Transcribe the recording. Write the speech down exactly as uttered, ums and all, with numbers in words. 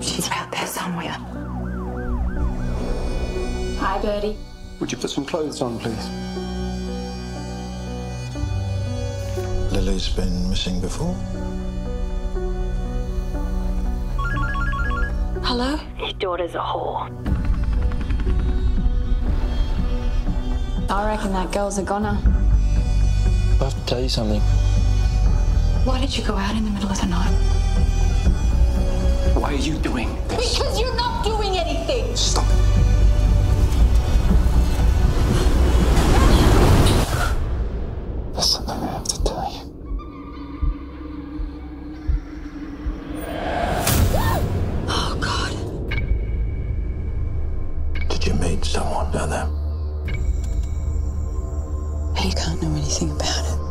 She's out there somewhere. Hi, Bertie. Would you put some clothes on, please? Lily's been missing before. Hello? His daughter's a whore. I reckon that girl's a goner. I have to tell you something. Why did you go out in the middle of the night? Why are you doing this? Because you're not doing anything! Stop it. There's something I have to tell you. Oh, God. Did you meet someone down there? He can't know anything about it.